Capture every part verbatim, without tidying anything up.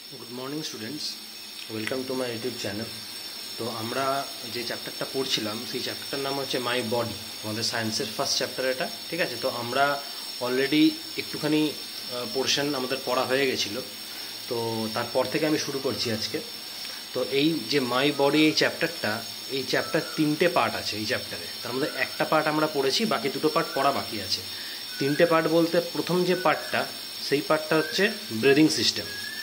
Good morning students, welcome to my YouTube channel. तो আমরা যে চ্যাপ্টারটা পড়ছিলাম সেই চ্যাপ্টারটার নাম হচ্ছে মাই বডি। আমাদের সায়েন্সের ফার্স্ট চ্যাপ্টার এটা, ঠিক আছে। তো আমরা অলরেডি একটুখানি পোর্শন আমাদের পড়া হয়ে গেছিলো, তো তারপর থেকে আমি শুরু করছি আজকে। তো এই যে মাই বডি এই চ্যাপ্টারটা, এই চ্যাপ্টার তিনটে পার্ট আছে এই চ্যাপ্টারে। তার মধ্যে একটা পার্ট আমরা পড়েছি, বাকি দুটো পার্ট পড়া বাকি আছে। তিনটে পার্ট বলতে প্রথম যে পার্টটা, সেই পার্টটা হচ্ছে ব্রিদিং সিস্টেম।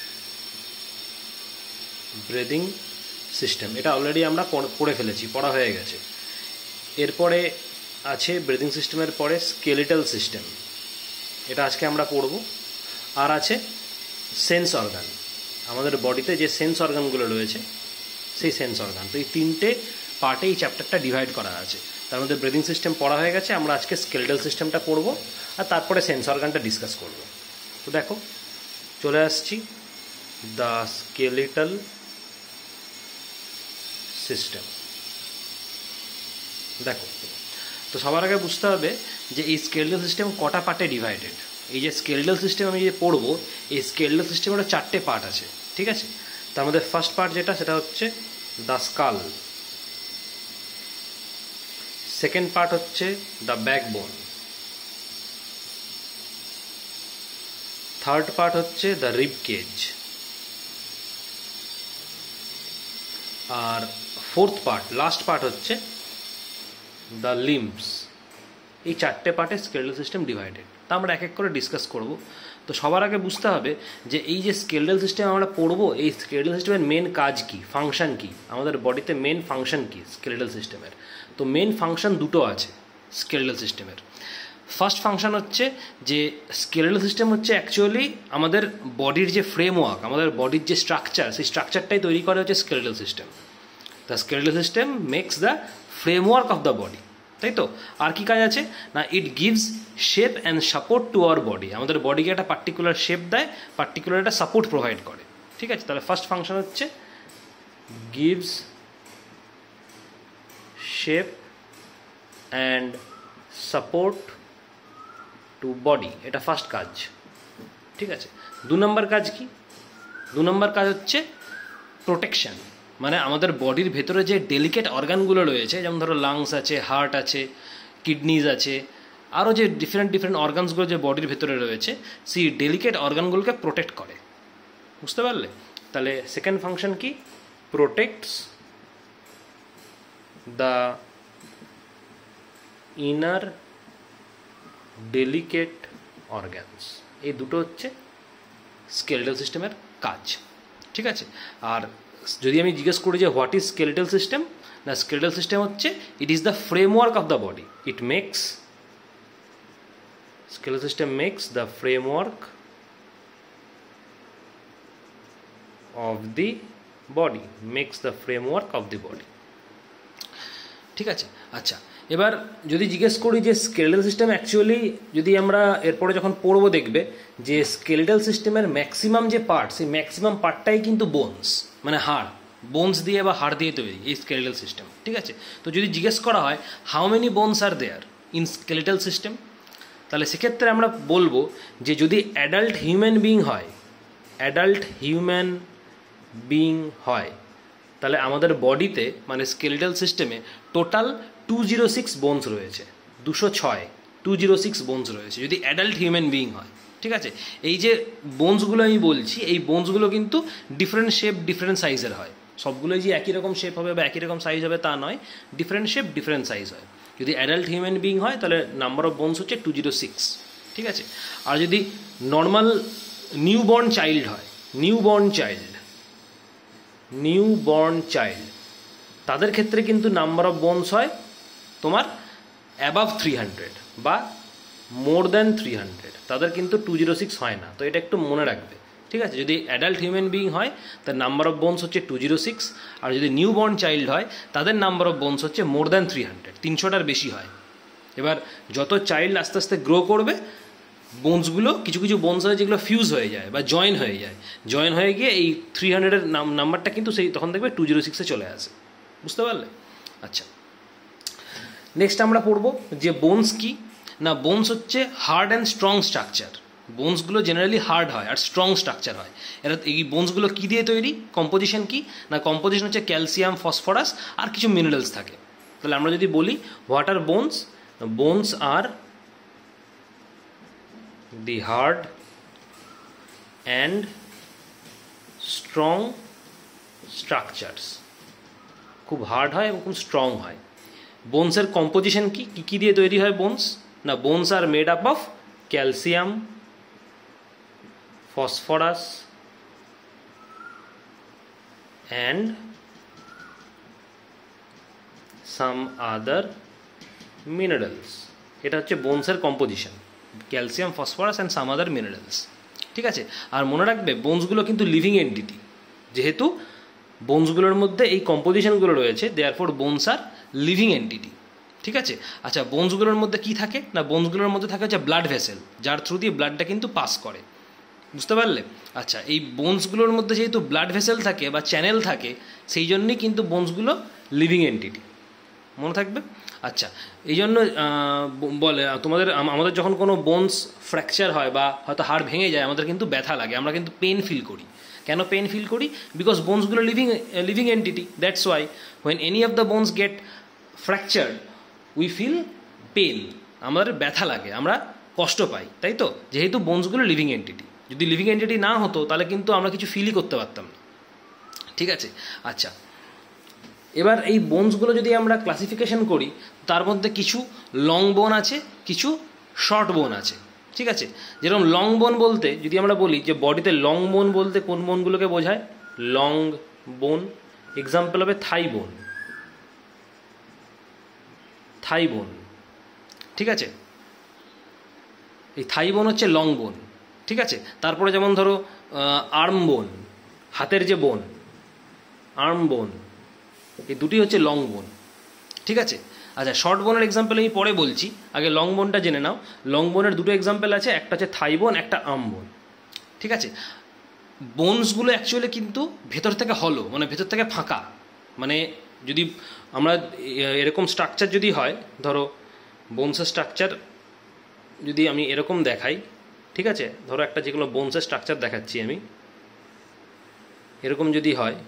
ব্রিদিং সিস্টেম এটা অলরেডি আমরা পড়ে ফেলেছি, পড়া হয়ে গেছে। এরপরে আছে ব্রিদিং সিস্টেমের পরে স্কেলিটাল সিস্টেম, এটা আজকে আমরা পড়ব। আর আছে সেন্স অর্গান, আমাদের বডিতে যে সেন্স অর্গানগুলো রয়েছে সেই সেন্স অর্গান। তো এই তিনটে পার্টে এই চ্যাপ্টারটা ডিভাইড করা আছে। তার মধ্যে ব্রিদিং সিস্টেম পড়া হয়ে গেছে, আমরা আজকে স্কেলিটাল সিস্টেমটা পড়ব, আর তারপরে সেন্স অর্গানটা ডিসকাস করব। তো দেখো, চলে আসছি দ্য স্কেলিটাল সিস্টেম। দেখো, তো সবার আগে বুঝতে হবে যে এই স্কেলিটাল সিস্টেম কটা পার্টে ডিভাইডেড। এই যে স্কেলিটাল সিস্টেম আমি যে পড়বো, এই স্কেলিটাল সিস্টেমের চারটে পার্ট আছে, ঠিক আছে। তার মধ্যে ফার্স্ট পার্ট যেটা, সেটা হচ্ছে দ্য স্কাল। সেকেন্ড পার্ট হচ্ছে দ্য ব্যাকবোন। থার্ড পার্ট হচ্ছে দ্য রিব কেজ। আর ফোর্থ পার্ট, লাস্ট পার্ট হচ্ছে দ্য লিম্বস। এই চারটে পার্টে স্কেলিটাল সিস্টেম ডিভাইডেড। তা আমরা এক এক করে ডিসকাস করব। তো সবার আগে বুঝতে হবে যে এই যে স্কেলিটাল সিস্টেম আমরা পড়বো, এই স্কেলিটাল সিস্টেমের মেন কাজ কি, ফাংশন কি, আমাদের বডিতে মেন ফাংশন কি স্কেলিটাল সিস্টেমের। তো মেন ফাংশন দুটো আছে স্কেলিটাল সিস্টেমের। ফার্স্ট ফাংশন হচ্ছে যে স্কেলিটাল সিস্টেম হচ্ছে অ্যাকচুয়ালি আমাদের বডির যে ফ্রেমওয়ার্ক, আমাদের বডির যে স্ট্রাকচার, সেই স্ট্রাকচারটাই তৈরি করে হচ্ছে skeletal system. The skeletal system makes the framework of the body, তাই তো। আর কি কাজ আছে না, it gives shape and support to our body. আমাদের বডিকে একটা পার্টিকুলার শেপ দেয়, পার্টিকুলার একটা সাপোর্ট প্রোভাইড করে, ঠিক আছে। তাহলে ফার্স্ট ফাংশন হচ্ছে gives shape and support to body, এটা ফার্স্ট কাজ, ঠিক আছে। দু নম্বর কাজ কি, দু নম্বর কাজ হচ্ছে প্রোটেকশন। মানে আমাদের বডির ভেতরে যে ডেলিকেট অর্গানগুলো রয়েছে, যেমন ধরো লাংস আছে, হার্ট আছে, কিডনিজ আছে, আরও যে ডিফারেন্ট ডিফারেন্ট অর্গানসগুলো যে বডির ভেতরে রয়েছে, সেই ডেলিকেট অর্গানগুলোকে প্রোটেক্ট করে। বুঝতে পারলে? তাহলে সেকেন্ড ফাংশন কি, protects the inner delicate organs. এই দুটো হচ্ছে স্কেলিটাল সিস্টেমের কাজ, ঠিক আছে। আর যদি আমি জিজ্ঞেস করি যে হোয়াট ইজ স্কেলিটাল সিস্টেম, না স্কেলিটাল সিস্টেম হচ্ছে it is the framework of the body. It makes, skeletal system makes the framework of the body, makes the framework of the body, ঠিক আছে। আচ্ছা, এবার যদি জিজ্ঞেস করি যে স্কেলিটাল সিস্টেম অ্যাকচুয়ালি, যদি আমরা এরপরে যখন পড়বো দেখবে যে স্কেলিটাল সিস্টেমের ম্যাক্সিমাম যে পার্ট, সেই ম্যাক্সিমাম পার্টটাই কিন্তু বোনস, মানে হাড়, বোনস দিয়ে বা হাড় দিয়ে তৈরি এই স্কেলিটাল সিস্টেম, ঠিক আছে। তো যদি জিজ্ঞেস করা হয় how many bones are there in skeletal system, তাহলে সেক্ষেত্রে আমরা বলবো যে যদি অ্যাডাল্ট হিউম্যান বিইং হয়, অ্যাডাল্ট হিউম্যান বিইং হয়, তাহলে আমাদের বডিতে মানে স্কেলিটাল সিস্টেমে total two zero six bones রয়েছে, দুশো ছয় টু জিরো সিক্স বোনস রয়েছে যদি অ্যাডাল্ট হিউম্যান বিইং হয়, ঠিক আছে। এই যে বোনসগুলো আমি বলছি, এই বোনসগুলো কিন্তু ডিফারেন্ট শেপ, ডিফারেন্ট সাইজের হয়। সবগুলোই যে একই রকম শেপ হবে বা একই রকম সাইজ হবে তা নয়, ডিফারেন্ট শেপ, ডিফারেন্ট সাইজ হয়। যদি অ্যাডাল্ট হিউম্যান বিইং হয় তাহলে নাম্বার অফ বোনস হচ্ছে টু জিরো সিক্স, ঠিক আছে। আর যদি নর্মাল নিউ বর্ন চাইল্ড হয়, new born child new born child তাদের ক্ষেত্রে কিন্তু নাম্বার অফ বোনস হয় তোমার অ্যাবাভ থ্রি হান্ড্রেড বা মোর দ্যান থ্রি হান্ড্রেড, তাদের কিন্তু টু জিরো সিক্স হয় না। তো এটা একটু মনে রাখবে, ঠিক আছে। যদি অ্যাডাল্ট হিউম্যান বিইং হয় তার নাম্বার অফ বোনস হচ্ছে টু জিরো সিক্স, আর যদি নিউ বর্ন চাইল্ড হয় তাদের নাম্বার অফ বোনস হচ্ছে মোর দ্যান থ্রি হান্ড্রেড, তিনশোটার বেশি হয়। এবার যত চাইল্ড আস্তে আস্তে গ্রো করবে, বোনসগুলো কিছু কিছু বোনস হয় যেগুলো ফিউজ হয়ে যায় বা জয়েন হয়ে যায়, জয়েন হয়ে গিয়ে এই থ্রি হান্ড্রেডের নাম্বারটা কিন্তু সেই তখন দেখবে টু জিরো সিক্সে চলে আসে। বুঝতে পারলে? আচ্ছা, নেক্সট আমরা পড়বো যে বোনস কি না, বোনস হচ্ছে হার্ড অ্যান্ড স্ট্রং স্ট্রাকচার। বোনসগুলো জেনারেলি হার্ড হয় আর স্ট্রং স্ট্রাকচার হয়। এরা এই বোনসগুলো কী দিয়ে তৈরি, কম্পোজিশন কি না, কম্পোজিশন হচ্ছে ক্যালসিয়াম, ফসফরাস আর কিছু মিনারেলস থাকে। তাহলে আমরা যদি বলি what are bones, bones are the hard and strong structures, খুব হার্ড হয় এবং খুব স্ট্রং হয়। বোনসের কম্পোজিশন কি, কী কী দিয়ে তৈরি হয় বোনস না, bones are made up of calcium, phosphorus and some other minerals. এটা হচ্ছে বোনসের composition, calcium, phosphorus and some other minerals. ঠিক আছে, আর মনে রাখবে বোনসগুলো কিন্তু লিভিং এন্টিটি, যেহেতু বোনসগুলোর মধ্যে এই কম্পোজিশনগুলো রয়েছে, therefore bones are living entity. ঠিক আছে, আচ্ছা বোনসগুলোর মধ্যে কি থাকে না, বোনসগুলোর মধ্যে থাকে হচ্ছে ব্লাড ভেসেল, যার থ্রু দিয়ে ব্লাডটা কিন্তু পাস করে, বুঝতে পারলে। আচ্ছা, এই বোনসগুলোর মধ্যে যেহেতু ব্লাড ভেসেল থাকে বা চ্যানেল থাকে, সেই জন্যই কিন্তু বোনসগুলো লিভিং এন্টিটি, মনে থাকবে। আচ্ছা, এই জন্য বলে তোমাদের, আমাদের যখন কোনো বোনস ফ্র্যাকচার হয় বা হয়তো হাড় ভেঙে যায়, আমাদের কিন্তু ব্যথা লাগে, আমরা কিন্তু পেন ফিল করি। কেন পেন ফিল করি? বিকজ বোনসগুলো living living entity, that's why when any of the bones get fractured we feel pain, আমাদের ব্যথা লাগে, আমরা কষ্ট পাই, তাই তো, যেহেতু বোনসগুলো লিভিং এন্টিটি। যদি লিভিং এন্টিটি না হতো তাহলে কিন্তু আমরা কিছু ফিলই করতে পারতাম না। ঠিক আছে, আচ্ছা এবার এই বোনসগুলো যদি আমরা ক্লাসিফিকেশন করি, তার মধ্যে কিছু লং বোন আছে, কিছু শর্ট বোন আছে। ঠিক আছে, যেরকম লং বোন বলতে যদি আমরা বলি যে বডিতে লং বোন বলতে কোন বোনগুলোকে বোঝায়, লং বোন, এক্সাম্পল হবে থাই বোন, থাই বোন। ঠিক আছে, এই থাই বোন হচ্ছে লং বোন। ঠিক আছে, তারপরে যেমন ধরো আর্ম বোন, হাতের যে বোন, আর্ম বোন, এই দুটি হচ্ছে লং বোন। ঠিক আছে, আচ্ছা শর্ট বোনের এক্সাম্পল আমি পরে বলছি, আগে লং বোনটা জেনে নাও। লং বোনের দুটো এক্সাম্পল আছে, একটা হচ্ছে থাই বোন, একটা আর্ম বোন। ঠিক আছে, বোনসগুলো অ্যাকচুয়ালি কিন্তু ভেতর থেকে হলো, মানে ভেতর থেকে ফাঁকা, মানে যদি আমরা এরকম স্ট্রাকচার যদি হয়, ধরো বোনসের স্ট্রাকচার যদি আমি এরকম দেখাই, ঠিক আছে, ধরো একটা যেগুলো বোনসের স্ট্রাকচার দেখাচ্ছি আমি, এরকম যদি হয়,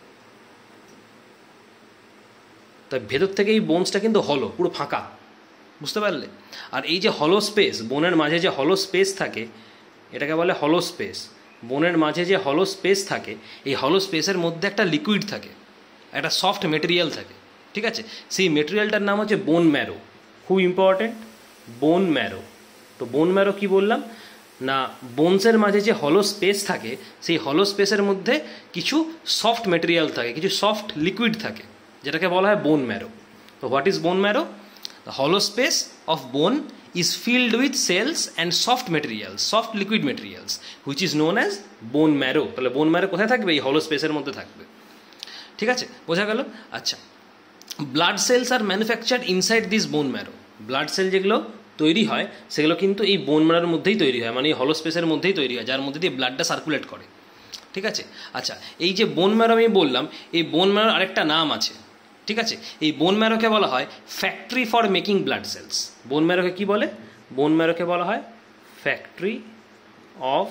তাই ভেতর থেকে এই বোনসটা কিন্তু হলো, পুরো ফাঁকা, বুঝতে পারলে। আর এই যে হলো স্পেস, বোনের মাঝে যে হলো স্পেস থাকে, এটাকে বলে হলো স্পেস। বোনের মাঝে যে হলো স্পেস থাকে, এই হলো স্পেসের মধ্যে একটা লিকুইড থাকে, একটা সফট মেটেরিয়াল থাকে। ঠিক আছে, সেই মেটেরিয়ালটার নাম হচ্ছে বোন ম্যারো। খুব ইম্পর্টেন্ট, বোন ম্যারো। তো বোন ম্যারো কি বললাম না, বোনসের মাঝে যে হলো স্পেস থাকে, সেই হলো স্পেসের মধ্যে কিছু সফট মেটেরিয়াল থাকে, কিছু সফট লিকুইড থাকে, যেটাকে বলা হয় বোন ম্যারো। তো what is bone marrow? The হলো space of bone is filled with cells and soft materials, soft liquid materials, which is known as bone marrow. তাহলে বোন ম্যারো কোথায় থাকবে? এই হলো স্পেসের মধ্যে থাকবে। ঠিক আছে, বোঝা গেল? আচ্ছা, blood cells are manufactured inside this bone marrow. Blood cell যেগুলো তৈরি হয় সেগুলো কিন্তু এই বোন ম্যারোর মধ্যেই তৈরি হয়, মানে এই হলো স্পেসের মধ্যেই তৈরি হয়, যার মধ্যে দিয়ে ব্লাডটা সার্কুলেট করে। ঠিক আছে, আচ্ছা এই যে বোন ম্যারো আমি বললাম, এই বোন ম্যারোর আরেকটা নাম আছে। ঠিক আছে, এই বোন ম্যারোকে বলা হয় factory for making blood cells. Bone ম্যারোকে কি বলে? বোন ম্যারোকে বলা হয় factory of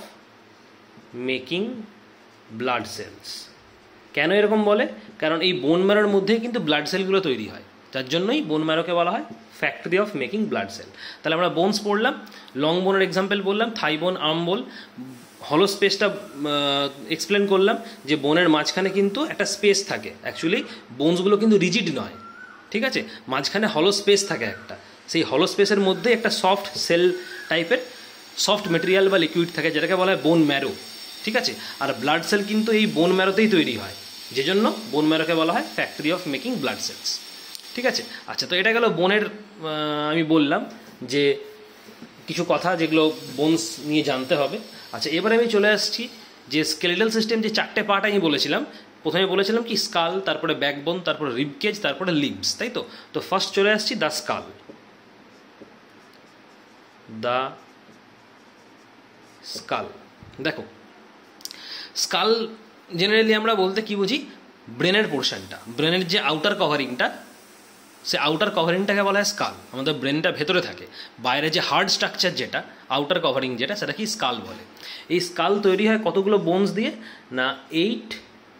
making blood cells. কেন এরকম বলে? কারণ এই বোন ম্যারোর মধ্যেই কিন্তু ব্লাড সেলগুলো তৈরি হয়, যার জন্যই বোন ম্যারোকে বলা হয় factory of making blood cell. তাহলে আমরা বোনস পড়লাম, লং বোনের এক্সাম্পল বললাম, থাই বোন, আর্ম বোন। হলো স্পেসটা এক্সপ্লেন করলাম যে বোনের মাঝখানে কিন্তু একটা স্পেস থাকে, অ্যাকচুয়ালি বোনসগুলো কিন্তু রিজিড নয়। ঠিক আছে, মাঝখানে হলো স্পেস থাকে একটা, সেই হলো স্পেসের মধ্যে একটা সফট সেল টাইপের সফট মেটেরিয়াল বা লিকুইড থাকে, যেটাকে বলা হয় বোন ম্যারো। ঠিক আছে, আর ব্লাড সেল কিন্তু এই বোন ম্যারোতেই তৈরি হয়, যে জন্য বোন ম্যারোকে বলা হয় factory of making blood cells. ঠিক আছে, আচ্ছা তো এটা গেল বোনের, আমি বললাম যে কিছু কথা যেগুলো বোনস নিয়ে জানতে হবে। আচ্ছা এবার আমি চলে আসছি যে স্কেলেটাল সিস্টেম, যে চারটে পার্ট আমি বলেছিলাম, প্রথমে বলেছিলাম কি স্কাল, তারপরে ব্যাকবোন, তারপরে রিবকেজ, তারপরে লিম্বস, তাই তো। তো ফার্স্ট চলে আসছি দ্য স্কাল। দ্য স্কাল, দেখো স্কাল জেনারেলি আমরা বলতে কি বুঝি? ব্রেনের পোর্শনটা, ব্রেনের যে আউটার কভারিংটা, সে আউটার কভারিংটাকে বলা হয় স্কাল। আমাদের ব্রেনটা ভেতরে থাকে, বাইরে যে হার্ড স্ট্রাকচার যেটা আউটার কভারিং যেটা, সেটা কি স্কাল বলে। এই স্কাল তৈরি হয় কতগুলো বোনস দিয়ে না, eight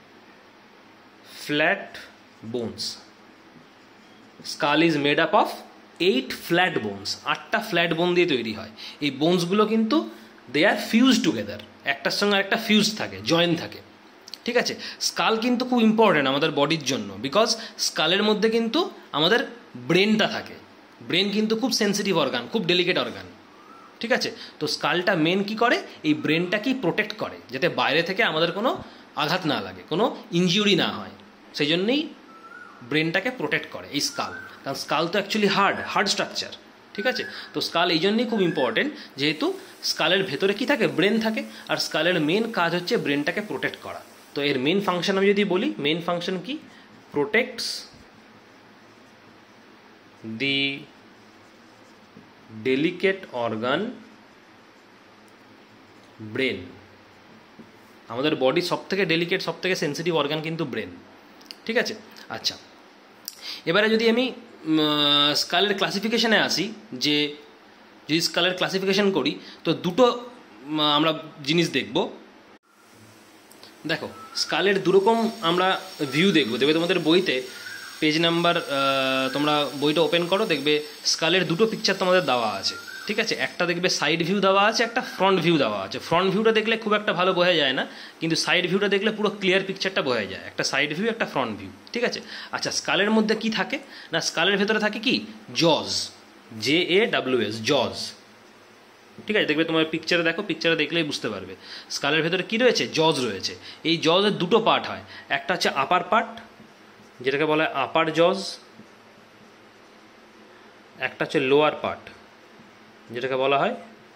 flat bones. Skull is made up of eight flat bones, আটটা ফ্ল্যাট বোন দিয়ে তৈরি হয়। এই বোনসগুলো কিন্তু দে আর ফিউজ টুগেদার, একটার সঙ্গে একটা ফিউজ থাকে, জয়েন থাকে, ঠিক আছে। স্কাল কিন্তু খুব ইম্পর্টেন্ট আমাদের বডির জন্য, বিকজ স্কালের মধ্যে কিন্তু আমাদের ব্রেনটা থাকে। ব্রেন কিন্তু খুব সেন্সিটিভ অর্গান, খুব ডেলিকেট অর্গান, ঠিক আছে। তো স্কালটা মেন কি করে, এই ব্রেনটাকেই প্রোটেক্ট করে, যাতে বাইরে থেকে আমাদের কোনো আঘাত না লাগে, কোনো ইনজিউরি না হয়, সেই জন্যেই ব্রেনটাকে প্রোটেক্ট করে এই স্কাল। কারণ স্কাল তো অ্যাকচুয়ালি হার্ড হার্ড স্ট্রাকচার, ঠিক আছে। তো স্কাল এই জন্যই খুব ইম্পর্টেন্ট, যেহেতু স্কালের ভেতরে কি থাকে, ব্রেন থাকে, আর স্কালের মেন কাজ হচ্ছে ব্রেনটাকে প্রোটেক্ট করা। তো এর মেন ফাংশন আমি যদি বলি, মেন ফাংশন কি, protects the delicate organ brain. আমাদের বডি সব থেকে ডেলিকেট, সব থেকে সেন্সিটিভ অর্গান কিন্তু ব্রেন, ঠিক আছে। আচ্ছা, এবারে যদি আমি স্কালের ক্লাসিফিকেশানে আসি, যে যদি স্কালের ক্লাসিফিকেশান করি, তো দুটো আমরা জিনিস দেখব। দেখো, স্কালের দুরকম আমরা ভিউ দেখব। দেখবে তোমাদের বইতে পেজ নাম্বার, তোমরা বইটা ওপেন করো, দেখবে স্কালের দুটো পিকচার তোমাদের দেওয়া আছে, ঠিক আছে। একটা দেখবে সাইড ভিউ দেওয়া আছে, একটা ফ্রন্ট ভিউ দেওয়া আছে। ফ্রন্ট ভিউটা দেখলে খুব একটা ভালো বোঝা যায় না, কিন্তু সাইড ভিউটা দেখলে পুরো ক্লিয়ার পিকচারটা বোঝা যায়। একটা সাইড ভিউ, একটা ফ্রন্ট ভিউ, ঠিক আছে। আচ্ছা, স্কালের মধ্যে কি থাকে না, স্কালের ভেতরে থাকে কি, জজ, জে এ ডাব্লিউ এস, জজ, ঠিক আছে। দেখবে তোমার পিকচারে দেখো, পিকচারে দেখলেই বুঝতে পারবে স্কালের ভেতরে কি রয়েছে, জজ রয়েছে। এই জজের দুটো পার্ট হয়, একটা হচ্ছে আপার পার্ট, যেটাকে বলা হয় আপার জজ, একটা হচ্ছে লোয়ার পার্ট, যেটাকে বলা হয়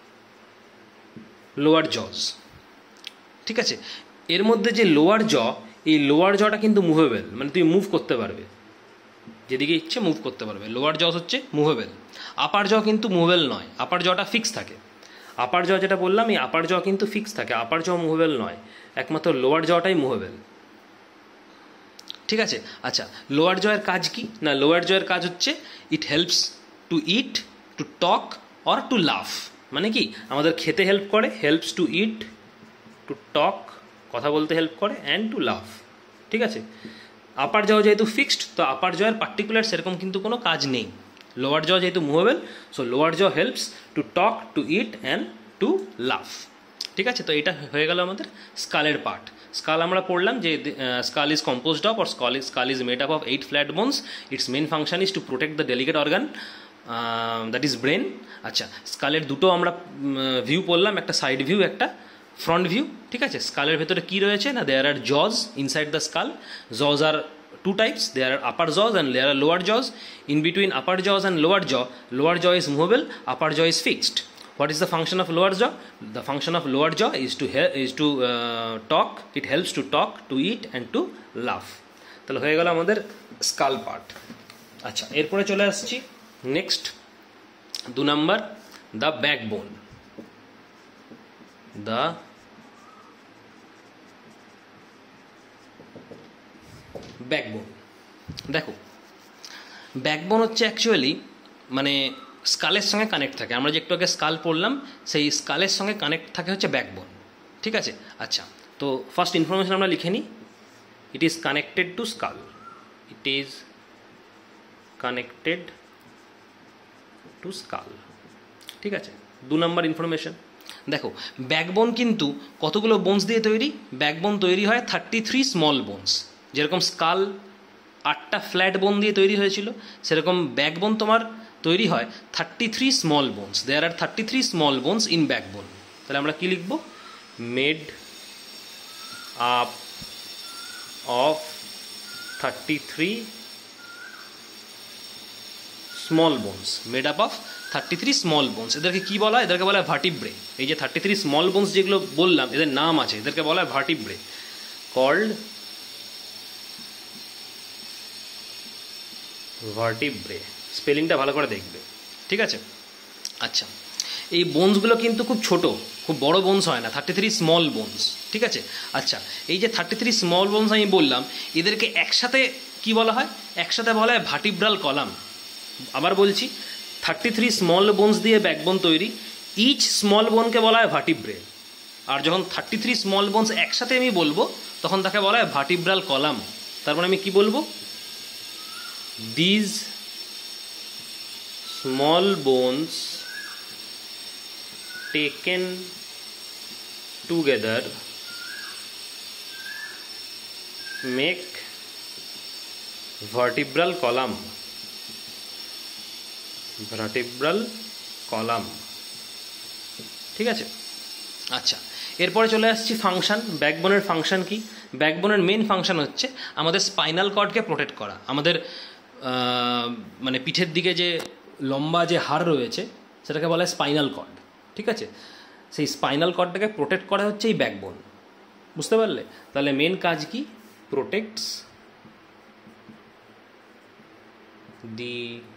লোয়ার জজ, ঠিক আছে। এর মধ্যে যে লোয়ার জ, এই লোয়ার জটা কিন্তু মুভেবল, মানে তুমি মুভ করতে পারবে, যেদিকে ইচ্ছে মুভ করতে পারবে। লোয়ার জজ হচ্ছে মুভেবল। আপার জ কিন্তু মুভেবল নয়, আপার জটা ফিক্স থাকে। আপার জ যেটা বললাম, এই আপার জ কিন্তু ফিক্স থাকে, আপার জ মুভেবল নয়, একমাত্র লোয়ার জটাই মুভেবল, ঠিক আছে। আচ্ছা, লোয়ার জয়ের কাজ কি না, লোয়ার জয়ের কাজ হচ্ছে it helps to eat, to talk or to laugh. মানে কি, আমাদের খেতে হেল্প করে, helps to eat, to talk, কথা বলতে হেল্প করে, অ্যান্ড টু লাফ, ঠিক আছে। আপার জ যেহেতু ফিক্সড, তো আপার জয়ের পার্টিকুলার সেরকম কিন্তু কোনো কাজ নেই। লোয়ার জ যেহেতু movable, so lower jaw helps to talk, to eat and to laugh, ঠিক আছে। তো এটা হয়ে গেল আমাদের স্কালের পার্ট। স্কাল আমরা পড়লাম যে skull is composed of, or skull is skull is made up of eight flat bones. Its main function is to protect the delicate organ, that is brain. আচ্ছা, স্কালের দুটো আমরা ভিউ পড়লাম, একটা সাইড ভিউ, একটা ফ্রন্ট ভিউ, ঠিক আছে। স্কালের ভেতরে কী রয়েছে না, দেয়ার আর জজ ইনসাইড দ্য স্কাল। জজ আর two types, there are upper jaws and there are lower jaws. In between upper jaws and lower jaw, lower jaw is movable, upper jaw is fixed. What is the function of lower jaw? The function of lower jaw is to is to uh, talk. It helps to talk, to eat and to laugh. তাহলে হয়ে গেল আমাদের skull part. আচ্ছা, এরপরে চলে আসছি next দু number, the backbone. The backbone. দেখো, ব্যাকবোন হচ্ছে অ্যাকচুয়ালি মানে স্কালের সঙ্গে কানেক্ট থাকে। আমরা যে একটু আগে স্কাল পড়লাম, সেই স্কালের সঙ্গে কানেক্ট থাকে হচ্ছে ব্যাকবোন, ঠিক আছে। আচ্ছা, তো ফার্স্ট ইনফরমেশন আমরা লিখে নিই, it is connected to skull, it is connected to skull, ঠিক আছে। দু নম্বর ইনফরমেশন, দেখো ব্যাকবোন কিন্তু কতগুলো বোনস দিয়ে তৈরি, ব্যাকবোন তৈরি হয় থার্টি থ্রি স্মল বোনস। যেরকম স্কাল আটটা ফ্ল্যাট বোন দিয়ে তৈরি হয়েছিল, সেরকম ব্যাকবোন তোমার তৈরি হয় thirty three small bones. There are thirty three small bones in backbone. তাহলে আমরা কী লিখব, made up of thirty three small bones, made up of thirty three small bones. এদেরকে কী বলা হয়, এদেরকে বলা হয় ভার্টিব্রে। এই যে থার্টি থ্রি স্মল বোনস যেগুলো বললাম, এদের নাম আছে, এদেরকে বলা হয় ভার্টিব্রে, কল্ড ভার্টিব্রে। স্পেলিংটা ভালো করে দেখবে, ঠিক আছে। আচ্ছা, এই বোনসগুলো কিন্তু খুব ছোট, খুব বড় বোনস হয় না, থার্টি থ্রি স্মল বোনস, ঠিক আছে। আচ্ছা, এই যে থার্টি থ্রি স্মল বোনস আমি বললাম, এদেরকে একসাথে কি বলা হয়, একসাথে বলা হয় ভার্টিব্রাল কলাম। আবার বলছি, থার্টি থ্রি স্মল বোনস দিয়ে ব্যাকবোন তৈরি, ইচ স্মল বোনকে বলা হয় ভার্টিব্রে, আর যখন থার্টি থ্রি স্মল বোনস একসাথে আমি বলবো তখন তাকে বলা হয় ভার্টিব্রাল কলাম। তারপরে আমি কি বলবো, these small bones taken together make vertebral column, vertebral column. ঠিক আছে, আচ্ছা এরপরে চলে আসছি ফাংশন। ব্যাকবোনের ফাংশন কি? ব্যাকবোনের মেন ফাংশন হচ্ছে আমাদের স্পাইনাল কর্ডকে প্রোটেক্ট করা। আমাদের মানে পিঠের দিকে যে লম্বা যে হাড় রয়েছে সেটাকে বলা হয় স্পাইনাল কর্ড। ঠিক আছে, সেই স্পাইনাল কর্ডটাকে প্রোটেক্ট করা হচ্ছে এই ব্যাকবোন। বুঝতে পারলে? তাহলে মেন কাজ কি? Protects the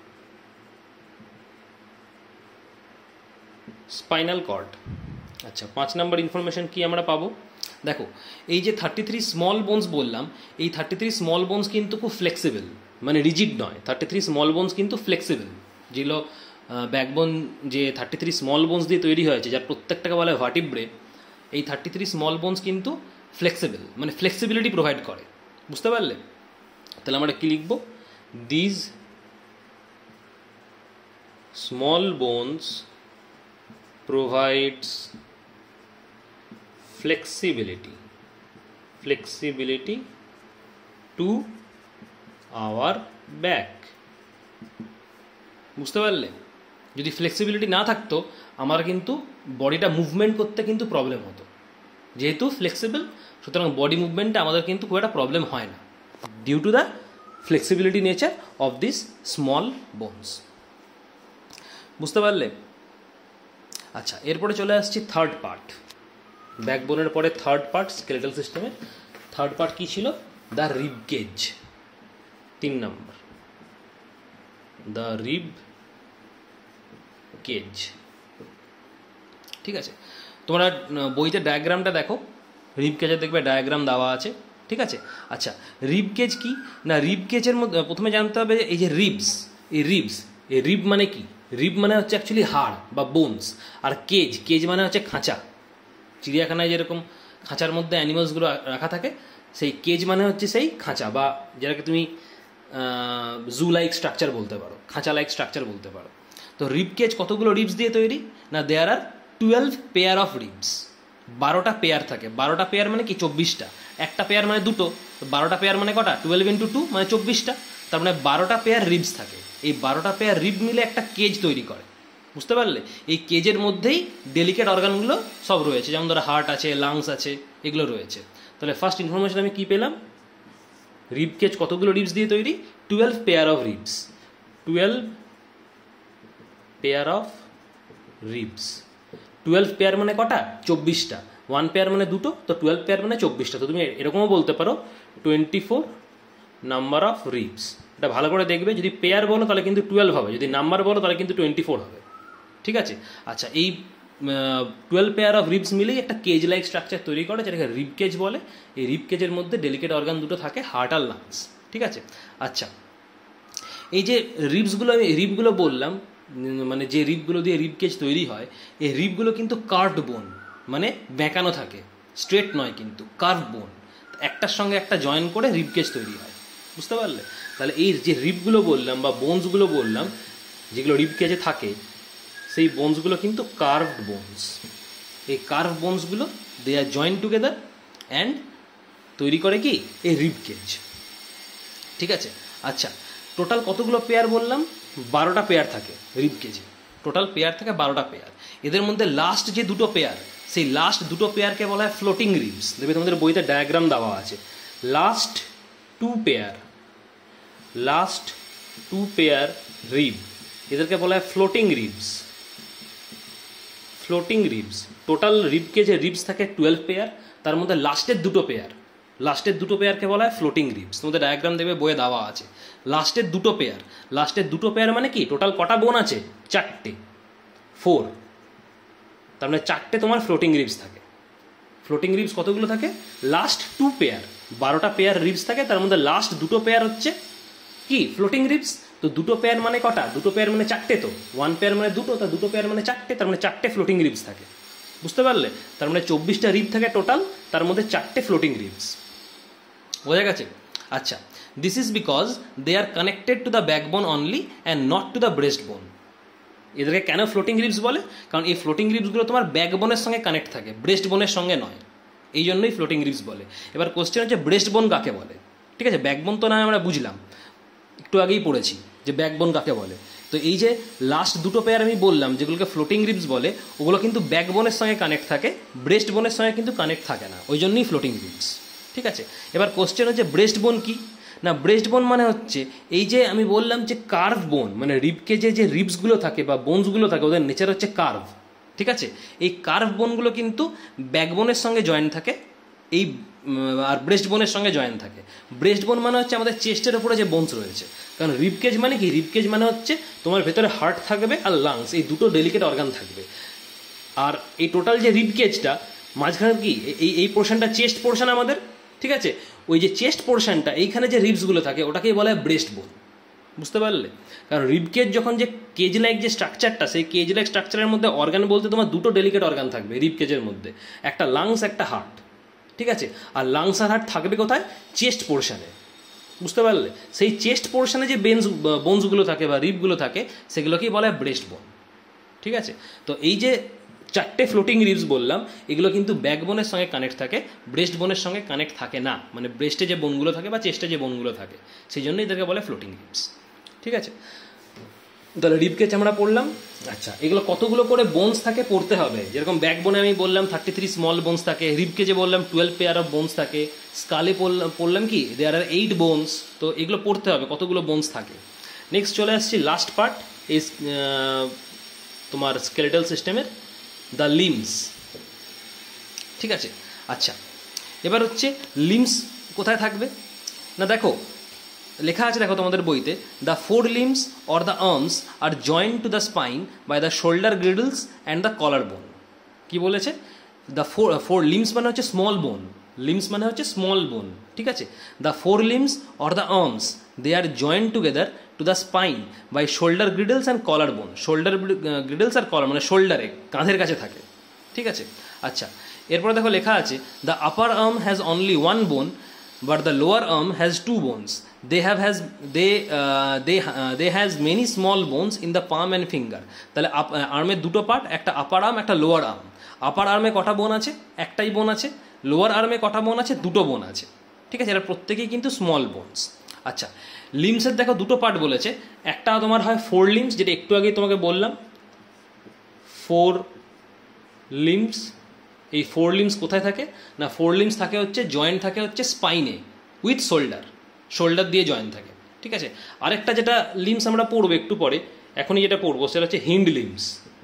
spinal cord. আচ্ছা, পাঁচ নাম্বার ইনফরমেশন কি আমরা পাবো? দেখো, এই যে থার্টি থ্রি স্মল বোনস বললাম, এই থার্টি থ্রি স্মল বোনস কিন্তু খুব ফ্লেক্সিবল, মানে রিজিড নয়। থার্টি থ্রি স্মল বোনস কিন্তু ফ্লেক্সিবল, যেগুলো ব্যাকবোন যে থার্টি থ্রি স্মল বোনস দিয়ে তৈরি হয়েছে, যার প্রত্যেকটাকে বলা হয় ভার্টিব্রে। এই থার্টি থ্রি স্মল বোনস কিন্তু ফ্লেক্সিবল, মানে ফ্লেক্সিবিলিটি প্রোভাইড করে। বুঝতে পারলে? তাহলে আমরা কি লিখব? These small bones provides flexibility flexibility to our back। বুঝতে পারলে? যদি ফ্লেক্সিবিলিটি না থাকতো আমার কিন্তু বডিটা মুভমেন্ট করতে কিন্তু প্রবলেম হতো। যেহেতু ফ্লেক্সিবল, সুতরাং বডি মুভমেন্টে আমাদের কিন্তু খুব একটা প্রবলেম হয় না, due to the flexibility nature of this small bones. বুঝতে পারলে? আচ্ছা, এরপরে চলে আসছি থার্ড পার্ট। ব্যাকবোনের পরে থার্ড পার্ট স্কেলেটাল সিস্টেমে থার্ড পার্ট কী ছিল? The rib cage. তিন নম্বর, দ্য রিব কেজ। ঠিক আছে, তোমরা বইতে ডায়াগ্রামটা দেখো, রিব কেজের দেখবে ডায়াগ্রাম দেওয়া আছে। ঠিক আছে, আচ্ছা রিব কেজ কি না, রিব কেজের মধ্যে প্রথমে জানতে হবে এই যে রিবস, এই রিবস, এই রিব মানে কি? রিব মানে হচ্ছে অ্যাকচুয়ালি হাড় বা বোনস, আর কেজ, কেজ মানে হচ্ছে খাঁচা। চিড়িয়াখানায় যেরকম খাঁচার মধ্যে অ্যানিমালসগুলো রাখা থাকে, সেই কেজ মানে হচ্ছে সেই খাঁচা, বা যেটাকে তুমি জু লাইক স্ট্রাকচার বলতে পারো, খাঁচা লাইক স্ট্রাকচার বলতে পারো। তো রিব কেজ কতগুলো রিবস দিয়ে তৈরি না? There are twelve pair of ribs. বারোটা পেয়ার থাকে। বারোটা পেয়ার মানে কি? চব্বিশটা। একটা পেয়ার মানে দুটো, বারোটা পেয়ার মানে কটা? টুয়েলভ ইন্টু টু মানে চব্বিশটা। তার মানে বারোটা পেয়ার রিবস থাকে। এই বারোটা পেয়ার রিব মিলে একটা কেজ তৈরি করে। বুঝতে পারলে? এই কেজের মধ্যেই ডেলিকেট অর্গানগুলো সব রয়েছে, যেমন ধরো হার্ট আছে, লাংস আছে, এগুলো রয়েছে। তাহলে ফার্স্ট ইনফরমেশন আমি কি পেলাম? রিব কেজ কতগুলো রিবস দিয়ে তৈরি? Twelve pair of ribs. Twelve pair of ribs. Twelve pair মানে কটা? চব্বিশটা। ওয়ান পেয়ার মানে দুটো, তো টুয়েলভ পেয়ার মানে চব্বিশটা। তো তুমি এরকমও বলতে পারো twenty four number of ribs. এটা ভালো করে দেখবে, যদি পেয়ার বলো তাহলে কিন্তু টুয়েলভ হবে, যদি নাম্বার বলো তাহলে কিন্তু টোয়েন্টি ফোর হবে। ঠিক আছে, আচ্ছা এই টুয়েলভ পেয়ার অফ রিবস মিলেই একটা কেজ লাইক স্ট্রাকচার তৈরি করে, যেটাকে রিব কেজ বলে। এই রিব কেজের মধ্যে ডেলিকেট অর্গান দুটো থাকে, হার্ট আর লাংস। ঠিক আছে, আচ্ছা এই যে রিবসগুলো, আমি রিবগুলো বললাম, মানে যে রিবগুলো দিয়ে রিব কেজ তৈরি হয়, এই রিবগুলো কিন্তু কার্ভড বোন, মানে বেঁকানো থাকে, স্ট্রেট নয় কিন্তু কার্ভ বোন। একটার সঙ্গে একটা জয়েন করে রিব কেজ তৈরি হয়। বুঝতে পারলে? তাহলে এই যে রিবগুলো বললাম বা বোনসগুলো বললাম, যেগুলো রিব কেজে থাকে, সেই বোনসগুলো কিন্তু কার্ভড বোনস। এই কার্ভ বোনসগুলো they are join together and তৈরি করে কি? এই রিব কেজ। ঠিক আছে, আচ্ছা টোটাল কতগুলো পেয়ার বললাম? বারোটা পেয়ার থাকে রিব কেজে। টোটাল পেয়ার থাকে বারোটা পেয়ার। এদের মধ্যে লাস্ট যে দুটো পেয়ার, সেই লাস্ট দুটো পেয়ারকে বলা হয় ফ্লোটিং রিবস। দেখবে তোমাদের বইতে ডায়াগ্রাম দেওয়া আছে। Last two pair, last two pair rib, এদেরকে বলা হয় floating ribs. Floating ribs. Total রিবকে যে রিবস থাকে টুয়েলভ পেয়ার, তার মধ্যে লাস্টের দুটো পেয়ার, লাস্টের দুটো পেয়ারকে বলা হয় ফ্লোটিং রিবস। তোমাদের ডায়াগ্রাম দেবে বইয়ে দেওয়া আছে। লাস্টের দুটো পেয়ার, লাস্টের দুটো পেয়ার মানে কি? টোটাল কটা বোন আছে? চারটে, ফোর। তার মানে চারটে তোমার ফ্লোটিং রিবস থাকে। ফ্লোটিং রিবস কতগুলো থাকে? Last two pair. বারোটা পেয়ার রিবস থাকে, তার মধ্যে লাস্ট দুটো পেয়ার হচ্ছে কি? Floating ribs. তো দুটো পেয়ার মানে কটা? দুটো পেয়ার মানে চারটে, তো ওয়ান পেয়ার মানে দুটো, তা দুটো পেয়ার মানে চারটে, তার মানে চারটে ফ্লোটিং রিবস থাকে। বুঝতে পারলে? তার মানে চব্বিশটা রিব থাকে টোটাল, তার মধ্যে চারটে ফ্লোটিং রিবস। বোঝা গেছে? আচ্ছা, this is because they are connected to the backbone only and not to the breast bone. এদেরকে কেন ফ্লোটিং রিবস বলে? কারণ এই ফ্লোটিং রিবসগুলো তোমার ব্যাকবোনের সঙ্গে কানেক্ট থাকে, ব্রেস্ট বোনের সঙ্গে নয়, এই জন্যই ফ্লোটিং রিবস বলে। এবার কোশ্চেন হচ্ছে ব্রেস্ট বোন কাকে বলে? ঠিক আছে, ব্যাকবোন তো না আমরা বুঝলাম, একটু আগেই পড়েছি যে ব্যাকবোন কাকে বলে। তো এই যে লাস্ট দুটো পেয়ার আমি বললাম যেগুলোকে ফ্লোটিং রিবস বলে, ওগুলো কিন্তু ব্যাকবোনের সঙ্গে কানেক্ট থাকে, ব্রেস্ট বোনের সঙ্গে কিন্তু কানেক্ট থাকে না, ওই জন্যই ফ্লোটিং রিবস। ঠিক আছে, এবার কোশ্চেন হচ্ছে ব্রেস্ট বোন কি না? ব্রেস্ট বোন মানে হচ্ছে এই যে আমি বললাম যে কার্ভ বোন, মানে রিবকে যে যে রিবসগুলো থাকে বা বোনসগুলো থাকে ওদের নেচার হচ্ছে কার্ভ। ঠিক আছে, এই কার্ভ বোনগুলো কিন্তু ব্যাকবোনের সঙ্গে জয়েন থাকে, এই আর ব্রেস্ট বোনের সঙ্গে জয়েন থাকে। ব্রেস্ট বোন মানে হচ্ছে আমাদের চেস্টের উপরে যে বোনস রয়েছে, কারণ রিবকেজ মানে কি? রিবকেজ মানে হচ্ছে তোমার ভেতরে হার্ট থাকবে আর লাংস, এই দুটো ডেলিকেট অর্গান থাকবে। আর এই টোটাল যে রিবকেজটা মাঝখানে কি এই এই পোর্শনটা চেস্ট পোর্শন আমাদের। ঠিক আছে, ওই যে চেস্ট পোর্শনটা এইখানে যে রিবসগুলো থাকে ওটাকেই বলা হয় ব্রেস্ট বোন। বুঝতে পারলে? কারণ রিবকেজ যখন যে কেজ লাইক যে স্ট্রাকচারটা, সেই কেজ লাইক স্ট্রাকচারের মধ্যে অর্গান বলতে তোমার দুটো ডেলিকেট অর্গান থাকবে রিবকেজের মধ্যে, একটা লাংস একটা হার্ট। ঠিক আছে, আর লাংস আর হার্ট থাকবে কোথায়? চেস্ট পোর্শনে। বুঝতে পারলে? সেই চেস্ট পোর্শনে যে বেনস বোনসগুলো থাকে বা রিবগুলো থাকে সেগুলোকেই বলা হয় ব্রেস্ট বোন। ঠিক আছে, তো এই যে চারটে ফ্লোটিং রিবস বললাম এগুলো কিন্তু ব্যাকবোনের সঙ্গে কানেক্ট থাকে, ব্রেস্ট বোনের সঙ্গে কানেক্ট থাকে না, মানে ব্রেস্টে যে বোনগুলো থাকে বা চেস্টে যে বোনগুলো থাকে সেই জন্য এদেরকে বলে ফ্লোটিং রিবস। ঠিক আছে, তাহলে রিবকেজ আমরা পড়লাম। আচ্ছা, এগুলো কতগুলো করে বোনস থাকে পড়তে হবে। যেরকম ব্যাকবোনে আমি বললাম থার্টি থ্রি স্মল বোনস থাকে, রিবকেজে বললাম টুয়েলভ পেয়ার অফ বোনস থাকে, স্কালে পড়লাম কি দেয়ার আর এইট বোনস। তো এগুলো পড়তে হবে কতগুলো বোনস থাকে। নেক্সট চলে আসছি লাস্ট পার্ট এই তোমার স্কেলেটাল সিস্টেমের, দ্য লিমস। ঠিক আছে, আচ্ছা এবার হচ্ছে লিমস কোথায় থাকবে না, দেখো লেখা আছে, দেখো তোমাদের বইতে, the four limbs or the arms are joint to the spine by the shoulder girdles and the collar bone. কী বলেছে? দ্য ফোর ফোর লিমস মানে হচ্ছে স্মল বোন, লিমস মানে হচ্ছে স্মল বোন। ঠিক আছে, the four limbs or the arms they are joint together to the spine by shoulder girdles and collar bone. Shoulder গ্রিডলস আর কলার মানে শোল্ডারে, কাঁধের কাছে থাকে। ঠিক আছে, আচ্ছা এরপরে দেখো লেখা আছে, the upper arm has only one bone but the lower arm has two bones. They have has they uh, they uh, they has many small bones in the palm and finger. তাহলে আর্মের দুটো part, একটা upper arm একটা lower arm. Upper আর্মে কটা bone আছে? একটাই বোন আছে। লোয়ার আর্মে কটা বোন আছে? দুটো বোন আছে। ঠিক আছে, এরা প্রত্যেকেই কিন্তু স্মল বোনস। আচ্ছা, লিমসের দেখো দুটো পার্ট বলেছে, একটা তোমার হয় ফোর লিমস, যেটা একটু আগেই তোমাকে বললাম ফোর লিমস। এই ফোর লিমস কোথায় থাকে না, ফোর লিমস থাকে হচ্ছে জয়েন্ট থাকে হচ্ছে স্পাইনে উইথ শোল্ডার, শোল্ডার দিয়ে জয়েন্ট থাকে। ঠিক আছে, আরেকটা যেটা লিমস আমরা পড়বো একটু পরে, এখনই যেটা পড়বো সেটা হচ্ছে হিন্ড লিমস।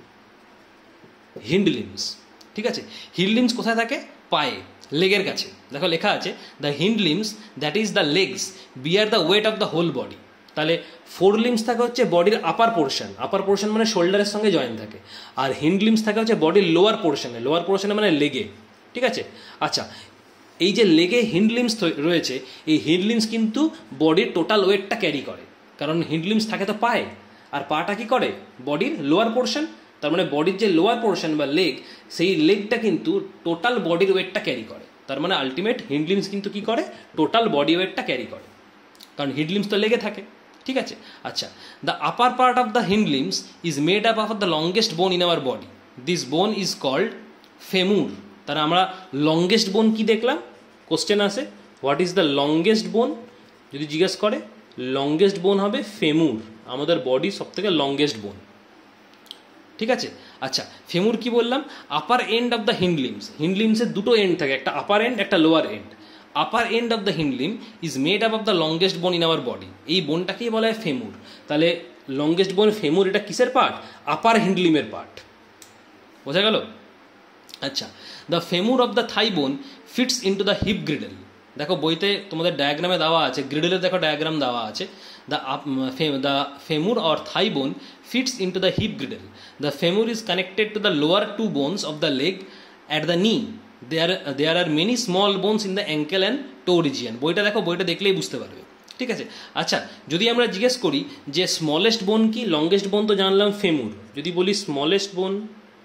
হিন্ড লিমস, ঠিক আছে, হিন্ড লিমস কোথায় থাকে? পায়ে, লেগের কাছে। দেখো লেখা আছে, the hind limbs that is the legs bear the weight of the whole body. তাহলে ফোর লিমস থাকে হচ্ছে বডির আপার পোর্শন, আপার পোর্শন মানে শোল্ডারের সঙ্গে জয়েন থাকে, আর হিন্ড লিমস থাকে হচ্ছে বডির লোয়ার পোর্শনে, লোয়ার পোর্শনে মানে লেগে। ঠিক আছে, আচ্ছা এই যে লেগে হিন্ড লিমস রয়েছে, এই হিন্ড লিমস কিন্তু বডির টোটাল ওয়েটটা ক্যারি করে, কারণ হিন্ড লিমস থাকে তো পায়ে, আর পাটা কি করে? বডির লোয়ার পোর্শন। তার মানে বডির যে লোয়ার পোর্শন বা লেগ, সেই লেগটা কিন্তু টোটাল বডির ওয়েটটা ক্যারি করে। তার মানে আলটিমেট হিন্ড লিমস কিন্তু কি করে? টোটাল বডি ওয়েটটা ক্যারি করে, কারণ হিন্ড লিমস তো লেগে থাকে। ঠিক আছে, আচ্ছা the upper part of the hind limbs is made up of the longest bone in our body. This bone is called femur. তাহলে আমরা লংগেস্ট বোন কি দেখলাম? কোশ্চেন আসে, হোয়াট ইজ দ্য লংগেস্ট বোন? যদি জিজ্ঞেস করে, লংগেস্ট বোন হবে ফেমুর, আমাদের বডির সব থেকে লংগেস্ট বোন। ঠিক আছে, আচ্ছা ফেমুর কি বললাম? Upper end of the hind limbs. Hind লিমসের দুটো এন্ড থাকে, একটা আপার এন্ড একটা lower end. Upper end of the hind limb is made up of the longest bone in our body. এই বোনটাকেই বলা হয় ফেমুর। তাহলে লংগেস্ট বোন ফেমুর, এটা কিসের পার্ট? আপার হিন্ড লিমের পার্ট। বোঝা গেল? আচ্ছা, the femur of the thigh bone fits into the hip girdle. দেখো বইতে তোমাদের ডায়াগ্রামে দেওয়া আছে, গ্রিডলের দেখো ডায়াগ্রাম দেওয়া আছে। The the femur or thigh bone fits into the hip girdle. The femur is connected to the lower two bones of the leg at the knee. There, there are many small bones in the ankle and toe region. বইটা দেখো, বইটা দেখলেই বুঝতে পারবে। ঠিক আছে। আচ্ছা, যদি আমরা জিজ্ঞেস করি যে স্মলেস্ট বোন কি, লংগেস্ট বোন তো জানলাম ফেমুর, যদি বলি স্মলেস্ট বোন,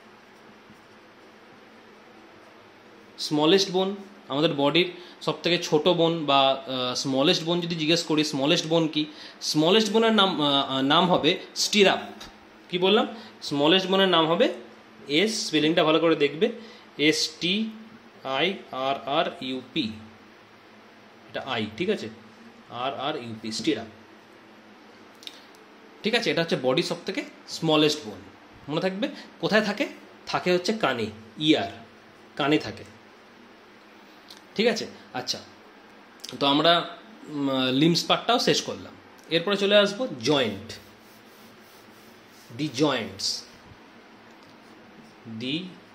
স্মলেস্ট বোন আমাদের বডির সব থেকে ছোটো বোন বা স্মলেস্ট বোন যদি জিজ্ঞেস করি স্মলেস্ট বোন কি, স্মলেস্ট বোনের নাম নাম হবে স্টিরাপ। কি বললাম? স্মলেস্ট বোনের নাম হবে এস, স্পেলিংটা ভালো করে দেখবে, S T I R R U P, এটা আই, ঠিক আছে, আর আর ইউপি, স্টিরাপ। ঠিক আছে, এটা হচ্ছে বডি সব থেকে স্মলেস্ট বোন। মনে থাকবে কোথায় থাকে? থাকে হচ্ছে কানে, ইয়ার, কানে থাকে। ঠিক আছে। আচ্ছা, তো আমরা লিম্স পার্টটাও শেষ করলাম। এরপরে চলে আসবো joint, the joints, the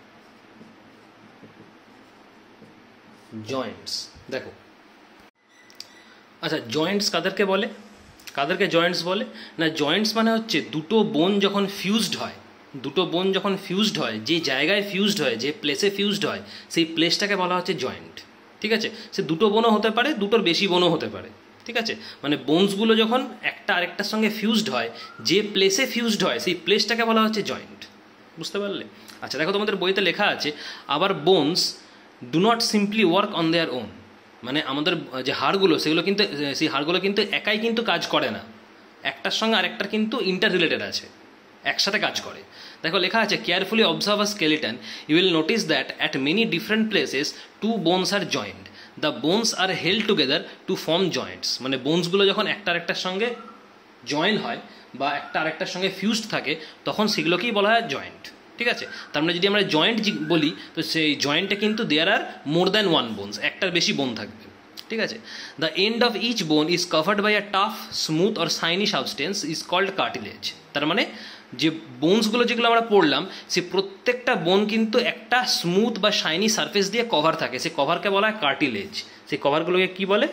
joints. দেখো, আচ্ছা জয়েন্টস কাদেরকে বলে? কাদেরকে জয়েন্টস বলে না, জয়েন্টস মানে হচ্ছে দুটো বোন যখন ফিউজড হয়, দুটো বোন যখন ফিউজড হয়, যে জায়গায় ফিউজড হয়, যে প্লেসে ফিউজড হয়, সেই প্লেসটাকে বলা হচ্ছে জয়েন্ট। ঠিক আছে, সে দুটো বোনও হতে পারে, দুটোর বেশি বোনও হতে পারে। ঠিক আছে, মানে বোনসগুলো যখন একটা আরেকটার সঙ্গে ফিউজড হয়, যে প্লেসে ফিউজড হয় সেই প্লেসটাকে বলা হচ্ছে জয়েন্ট। বুঝতে পারলে? আচ্ছা দেখো, তোমাদের বইতে লেখা আছে আবার bones do not simply work on their own, মানে আমাদের যে হাড়গুলো সেগুলো কিন্তু, সেই হাড়গুলো কিন্তু একাই কিন্তু কাজ করে না, একটার সঙ্গে আরেকটার কিন্তু ইন্টার রিলেটেড আছে, একসাথে কাজ করে। দেখো লেখা আছে, carefully observe a skeleton, you will notice that at many different places two bones are joint, the bones are held together to form joints. মানে বোনসগুলো যখন একটা আরেকটার সঙ্গে জয়েন হয় বা একটা আরেকটার সঙ্গে ফিউজড থাকে, তখন সেগুলোকেই বলা হয় জয়েন্ট। ঠিক আছে, তার মানে যদি আমরা জয়েন্ট বলি তো সেই জয়েন্টে কিন্তু there are more than one bones, একটার বেশি বোন থাকবে। ঠিক আছে, the end of each bone is covered by a tough smooth or shiny substance is called cartilage. তার মানে যে বোনসগুলো যেগুলো আমরা পড়লাম, সে প্রত্যেকটা বোন কিন্তু একটা স্মুথ বা শাইনি সারফেস দিয়ে কভার থাকে, সে কভারকে বলা হয় কার্টিলেজ। সেই কভারগুলোকে কি বলে?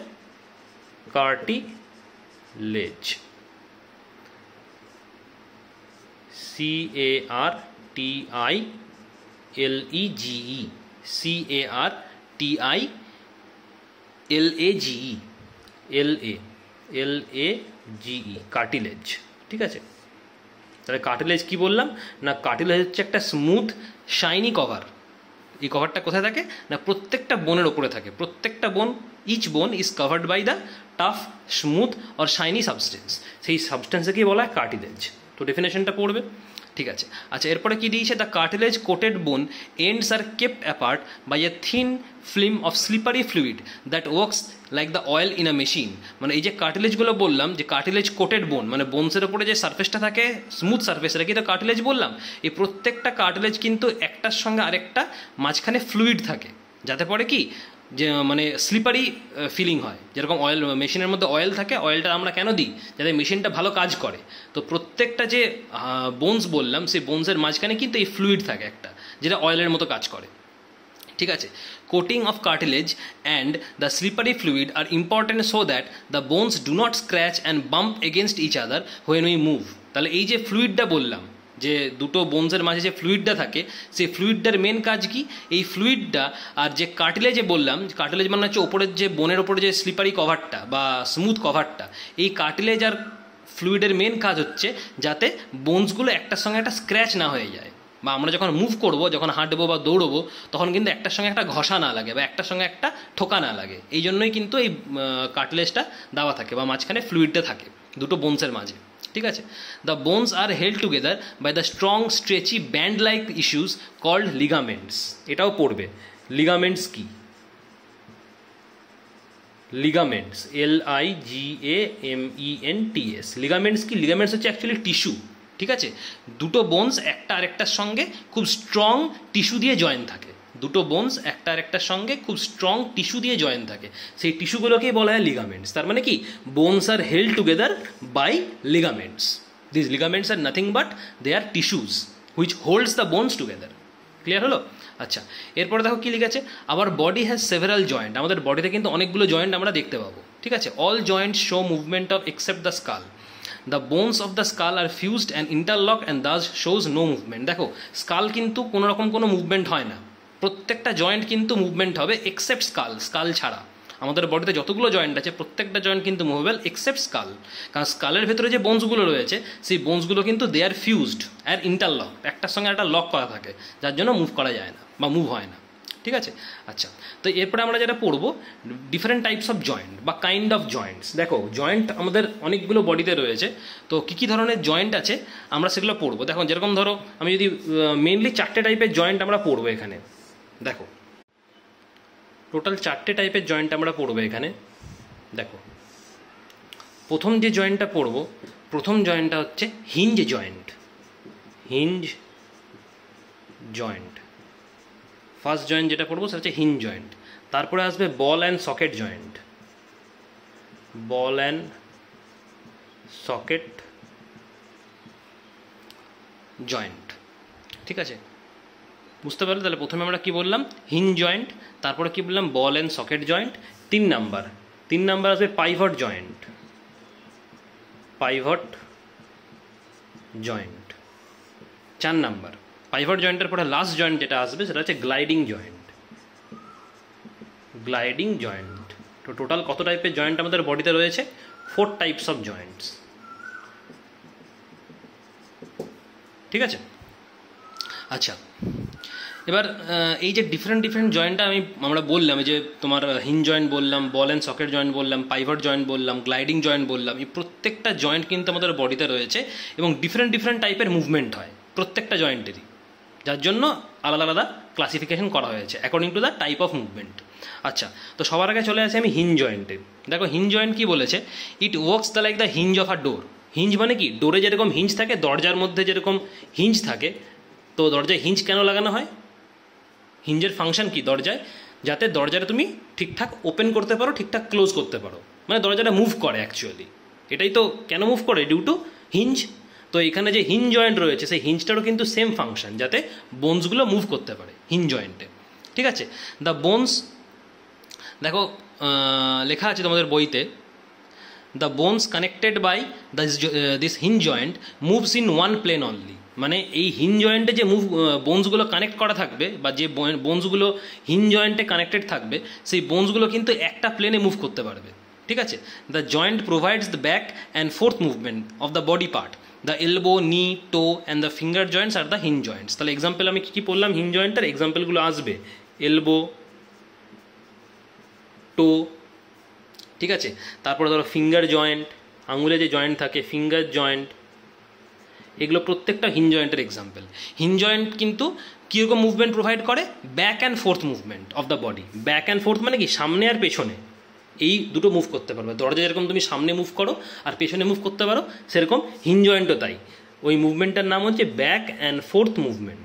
Cartilage. C A R T I L E G E, C A R T I L A G E, L A L A G E, cartilage. ঠিক আছে, তাহলে কার্টিলেজ কি বললাম না, কার্টিলেজ হচ্ছে একটা স্মুথ শাইনি কভার। এই কভারটা কোথায় থাকে না, প্রত্যেকটা বোনের ওপরে থাকে। প্রত্যেকটা bone, each bone is covered by the tough smooth or shiny substance, সেই সাবস্টেন্সকে বলা হয় কার্টিলেজ। তো ডেফিনেশনটা পড়বে। ঠিক আছে, আচ্ছা এরপরে কি দিয়েছে, the cartilage coated bone ends are kept apart by a thin film of slippery fluid that works like the oil in a machine. মানে এই যে কার্টিলেজগুলো বললাম, যে কার্টিলেজ কোটেড বোন, মানে বোনসের ওপরে যে সারফেসটা থাকে স্মুথ সারফেস, এটা কি তো কার্টিলেজ বললাম। এই প্রত্যেকটা কার্টিলেজ কিন্তু একটার সঙ্গে আরেকটা মাঝখানে ফ্লুইড থাকে, যাতে পরে কি যে মানে স্লিপারি ফিলিং হয়, যেরকম অয়েল মেশিনের মধ্যে অয়েল থাকে, অয়েলটা আমরা কেন দিই? যাতে মেশিনটা ভালো কাজ করে। তো প্রত্যেকটা যে বোনস বললাম, সেই বোনসের মাঝখানে কিন্তু এই ফ্লুইড থাকে একটা, যেটা অয়েলের মতো কাজ করে। ঠিক আছে, coating of cartilage and the slippery fluid are important so that the bones do not scratch and bump against each other when we move. তাহলে এই যে ফ্লুইডটা বললাম, যে দুটো বোনসের মাঝে যে ফ্লুইডটা থাকে, সেই ফ্লুইডটার মেন কাজ কি? এই ফ্লুইডটা আর যে কার্টিলেজে বললাম, কার্টিলেজ মানে হচ্ছে ওপরের যে বোনের ওপরে যে স্লিপারি কভারটা বা স্মুথ কভারটা, এই কার্টিলেজ আর ফ্লুইডের মেন কাজ হচ্ছে যাতে বোনসগুলো একটার সঙ্গে একটা স্ক্র্যাচ না হয়ে যায়, বা আমরা যখন মুভ করব, যখন হাঁটবো বা দৌড়বো, তখন কিন্তু একটার সঙ্গে একটা ঘষা না লাগে বা একটার সঙ্গে একটা ঠোকা না লাগে। এই জন্যই কিন্তু এই কার্টিলেজটা দেওয়া থাকে বা মাঝখানে ফ্লুইডটা থাকে দুটো বোনসের মাঝে। ঠিক আছে, the bones are held together by the strong stretchy band like issues called ligaments. এটাও পড়বে, লিগামেন্টস কি? Ligaments, L I G A M E N T S. Ligaments কি? লিগামেন্টস হচ্ছে অ্যাকচুয়ালি টিস্যু। ঠিক আছে, দুটো বোনস একটা আরেকটার সঙ্গে খুব স্ট্রং টিস্যু দিয়ে জয়েন থাকে, দুটো বোনস একটা আরেকটার সঙ্গে খুব স্ট্রং টিস্যু দিয়ে জয়েন থাকে, সেই টিস্যুগুলোকেই বলা হয় লিগামেন্টস। তার মানে কি, bones are held together by ligaments. This ligaments are nothing but they are tissues which holds the bones together. Clear হলো? আচ্ছা, এরপরে দেখো কি লিখেছে, our body has several joint. আমাদের বডিতে কিন্তু অনেকগুলো জয়েন্ট আমরা দেখতে পাবো। ঠিক আছে, all joints show movement of except the skull. The bones of the skull are fused and interlock and thus shows no movement. দেখো, স্কাল কিন্তু কোনো রকম কোনো মুভমেন্ট হয় না, প্রত্যেকটা জয়েন্ট কিন্তু মুভমেন্ট হবে এক্সেপ্ট স্কাল, স্কাল ছাড়া। আমাদের বডিতে যতগুলো জয়েন্ট আছে প্রত্যেকটা জয়েন্ট কিন্তু মুভেবল এক্সেপ্ট স্কাল, কারণ স্কালের ভেতরে যে বোনসগুলো রয়েছে সেই বোনসগুলো কিন্তু দে আর ফিউজড আর ইন্টারলক, একটার সঙ্গে একটা লক করা থাকে, যার জন্য মুভ করা যায় না বা মুভ হয় না। ঠিক আছে, আচ্ছা, তো এরপরে আমরা যেটা পড়বো ডিফারেন্ট টাইপস অফ জয়েন্ট বা কাইন্ড অফ জয়েন্টস। দেখো জয়েন্ট আমাদের অনেকগুলো বডিতে রয়েছে, তো কী কী ধরনের জয়েন্ট আছে আমরা সেগুলো পড়বো। দেখো যেরকম ধরো আমি যদি মেনলি চারটে টাইপের জয়েন্ট আমরা পড়বো এখানে। দেখো টোটাল চারটে টাইপের জয়েন্ট আমরা পড়বো এখানে। দেখো প্রথম যে জয়েন্টটা পড়বো, প্রথম জয়েন্টটা হচ্ছে hinge joint. Hinge joint first joint যেটা পড়বো সেটা হচ্ছে হিঞ্জ জয়েন্ট। তারপরে আসবে ball and socket joint, ball and socket joint. ঠিক আছে, বুঝতে পারলে? তাহলে প্রথমে আমরা কি বললাম, হিঞ্জ জয়েন্ট, তারপরে কি বললাম, বল অ্যান্ড সকেট জয়েন্ট। তিন নাম্বার তিন নাম্বার আসবে পাইভট জয়েন্ট, পাইভট জয়েন্ট। চার নাম্বার পাইভট জয়েন্টের পরে লাস্ট জয়েন্ট যেটা আসবে সেটা হচ্ছে গ্লাইডিং জয়েন্ট, গ্লাইডিং জয়েন্ট। তো টোটাল কত টাইপের জয়েন্ট আমাদের বডিতে রয়েছে? Four types of joints. ঠিক আছে, আচ্ছা, এবার এই যে ডিফারেন্ট ডিফারেন্ট জয়েন্টটা আমি আমরা বললাম, যে তোমার হিঞ্জ জয়েন্ট বললাম, বল অ্যান্ড সকেট জয়েন্ট বললাম, পাইভট জয়েন্ট বললাম, গ্লাইডিং জয়েন্ট বললাম, এই প্রত্যেকটা জয়েন্ট কিন্তু আমাদের বডিতে রয়েছে এবং ডিফারেন্ট ডিফারেন্ট টাইপের মুভমেন্ট হয় প্রত্যেকটা জয়েন্টেরই, যার জন্য আলাদা আলাদা ক্লাসিফিকেশন করা হয়েছে according to the type of movement. আচ্ছা, তো সবার আগে চলে আসে আমি হিঞ্জ জয়েন্টে। দেখো হিঞ্জ জয়েন্ট কি বলেছে, it works the like the hinge of a door. Hinge মানে কি, ডোরে যেরকম হিঞ্জ থাকে, দরজার মধ্যে যেরকম হিঞ্জ থাকে, তো দরজায় হিঞ্জ কেন লাগানো হয়? হিঞ্জের ফাংশন কি দরজায়, যাতে দরজাটা তুমি ঠিকঠাক ওপেন করতে পারো, ঠিকঠাক ক্লোজ করতে পারো, মানে দরজাটা মুভ করে অ্যাকচুয়ালি। এটাই তো কেন মুভ করে, ডিউ টু হিঞ্জ। তো এখানে যে হিঞ্জ জয়েন্ট রয়েছে সেই হিঞ্জটারও কিন্তু সেম ফাংশন, যাতে বোনসগুলো মুভ করতে পারে হিঞ্জ জয়েন্টে। ঠিক আছে, দ্য বোনস, দেখো লেখা আছে তোমাদের বইতে, the bones connected by this hinge joint moves in one plane only. মানে এই হিঞ্জ জয়েন্টে যে মুভ বোনসগুলো কানেক্ট করা থাকবে, বা যে বোনসগুলো হিঞ্জ জয়েন্টে কানেক্টেড থাকবে, সেই বোনসগুলো কিন্তু একটা প্লেনে মুভ করতে পারবে। ঠিক আছে, the joint provides the back and forth movement of the body part. The elbow, knee, toe and the finger joints are the hinge joints. তাহলে এক্সাম্পল আমি কী কী বললাম হিঞ্জ জয়েন্টের, এক্সাম্পলগুলো আসবে এলবো, টো, ঠিক আছে, তারপরে ধরো ফিঙ্গার জয়েন্ট, আঙুলে যে জয়েন্ট থাকে ফিঙ্গার জয়েন্ট, এগুলো প্রত্যেকটা হিঞ্জ জয়েন্টের এক্সাম্পল। হিঞ্জ জয়েন্ট কিন্তু কীরকম মুভমেন্ট প্রোভাইড করে, back and forth movement of the body. Back and forth মানে কি, সামনে আর পেছনে, এই দুটো মুভ করতে পারবে। দরজা যেরকম তুমি সামনে মুভ করো আর পেছনে মুভ করতে পারো, সেরকম হিঞ্জ জয়েন্টও তাই। ওই মুভমেন্টটার নাম হচ্ছে ব্যাক অ্যান্ড ফোর্থ মুভমেন্ট।